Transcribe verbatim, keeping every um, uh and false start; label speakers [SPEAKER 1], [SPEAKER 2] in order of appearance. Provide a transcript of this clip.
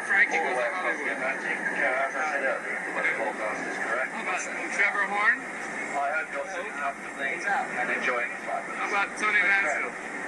[SPEAKER 1] Frankie goes to Hollywood.
[SPEAKER 2] As I said earlier, the weather forecast is correct.
[SPEAKER 1] How about Trevor Horn?
[SPEAKER 2] I hope you're sitting comfortably and enjoying the fun.
[SPEAKER 1] How about Tony Mansfield?